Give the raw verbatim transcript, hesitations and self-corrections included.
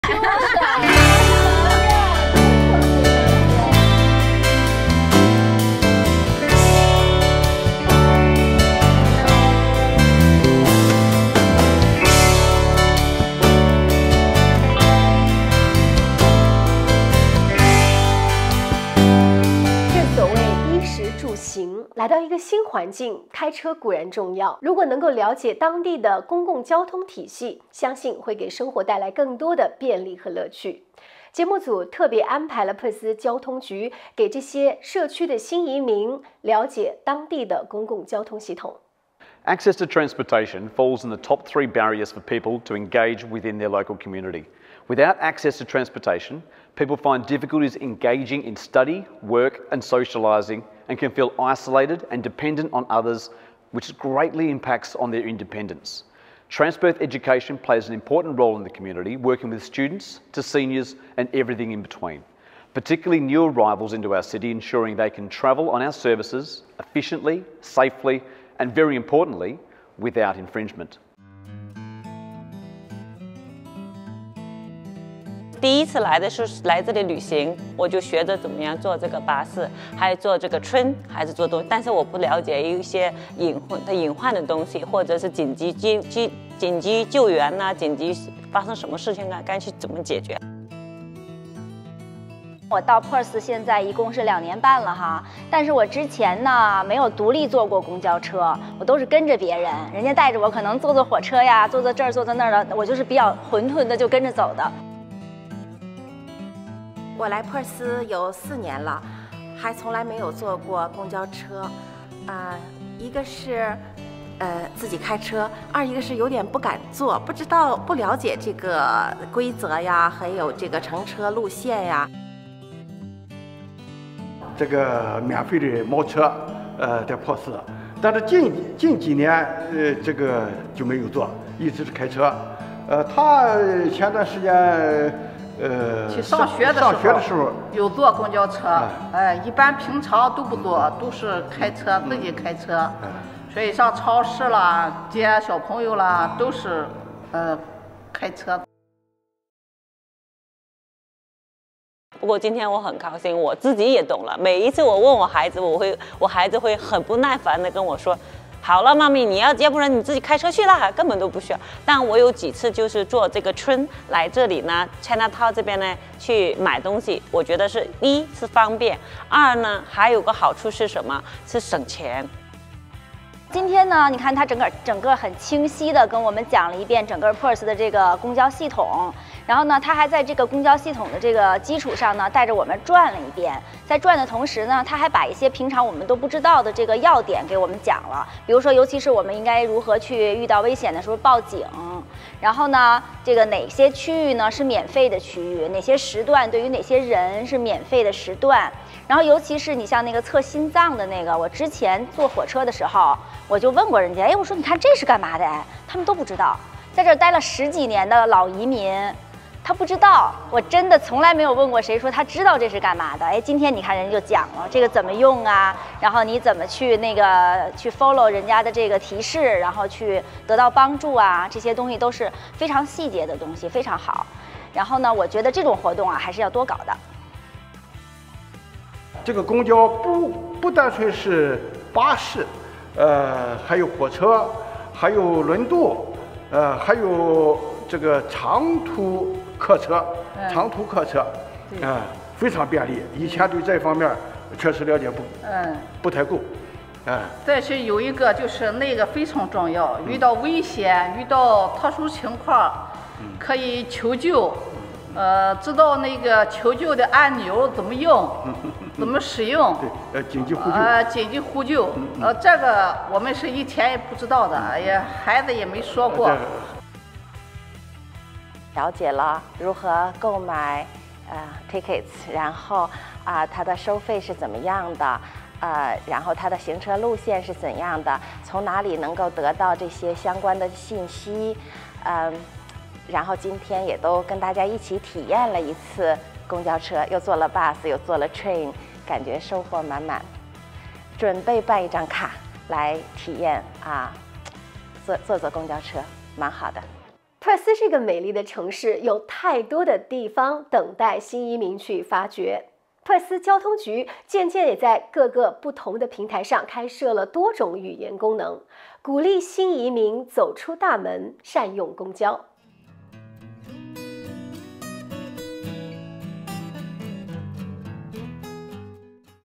来到一个新环境，开车固然重要，如果能够了解当地的公共交通体系，相信会给生活带来更多的便利和乐趣。节目组特别安排了珀斯交通局给这些社区的新移民了解当地的公共交通系统。 Access to transportation falls in the top three barriers for people to engage within their local community. Without access to transportation, people find difficulties engaging in study, work and socialising and can feel isolated and dependent on others, which greatly impacts on their independence. Transperth Education plays an important role in the community, working with students to seniors and everything in between, particularly new arrivals into our city, ensuring they can travel on our services efficiently, safely and very importantly, without infringement. 第一次来的是来这里旅行，我就学着怎么样坐这个巴士，还有坐这个 train， 还是坐东西，但是我不了解一些隐患的隐患的东西，或者是紧急救急紧急救援呐、啊，紧急发生什么事情啊，该去怎么解决。 我到 Perth 现在一共是两年半了哈，但是我之前呢没有独立坐过公交车，我都是跟着别人，人家带着我，可能坐坐火车呀，坐坐这儿，坐坐那儿的，我就是比较混沌的就跟着走的。 我来珀斯有四年了，还从来没有坐过公交车，啊、呃，一个是，呃，自己开车，二一个是有点不敢坐，不知道不了解这个规则呀，还有这个乘车路线呀。 这个免费的猫车，呃，在珀斯，但是近近几年，呃，这个就没有坐，一直是开车。呃，他前段时间。呃， 去上学的时候，上学的时候有坐公交车，哎、呃，一般平常都不坐，都是开车，自己开车。嗯、所以上超市啦、接小朋友啦，都是呃开车。 不过今天我很高兴，我自己也懂了。每一次我问我孩子，我会，我孩子会很不耐烦的跟我说。好了，妈咪，你要，要不然你自己开车去啦，根本都不需要。但我有几次就是坐这个 train 来这里呢 ，Chinatown 这边呢去买东西，我觉得是一是方便，二呢还有个好处是什么？是省钱。 今天呢，你看它整个整个很清晰的跟我们讲了一遍整个 Perth 的这个公交系统，然后呢，它还在这个公交系统的这个基础上呢，带着我们转了一遍。在转的同时呢，它还把一些平常我们都不知道的这个要点给我们讲了，比如说，尤其是我们应该如何去遇到危险的时候报警，然后呢，这个哪些区域呢是免费的区域，哪些时段对于哪些人是免费的时段。然后，尤其是你像那个测心脏的那个，我之前坐火车的时候，我就问过人家，哎，我说你看这是干嘛的？哎，他们都不知道。在这儿待了十几年的老移民，他不知道。我真的从来没有问过谁说他知道这是干嘛的。哎，今天你看人家就讲了这个怎么用啊，然后你怎么去那个去 follow 人家的这个提示，然后去得到帮助啊，这些东西都是非常细节的东西，非常好。然后呢，我觉得这种活动啊还是要多搞的。 这个公交不不单纯是巴士，呃，还有火车，还有轮渡，呃，还有这个长途客车，嗯、长途客车，啊、呃，非常便利。以前对这方面确实了解不，嗯，不太够，哎、呃。 再是有一个就是那个非常重要，遇到危险、遇到特殊情况，可以求救。呃，知道那个求救的按钮怎么用，怎么使用？ 对，呃，紧急呼救。 呃，紧急呼救。嗯嗯、呃，这个我们是以前也不知道的，哎呀，孩子也没说过。呃、 了解了如何购买呃 tickets， 然后啊、呃，它的收费是怎么样的？呃，然后它的行车路线是怎样的？从哪里能够得到这些相关的信息？嗯。然后今天也都跟大家一起体验了一次公交车，又坐了 bus， 又坐了 train， 感觉收获满满。准备办一张卡来体验啊，坐坐坐公交车，蛮好的。 珀斯这个美丽的城市有太多的地方等待新移民去发掘。珀斯交通局渐渐也在各个不同的平台上开设了多种语言功能，鼓励新移民走出大门，善用公交。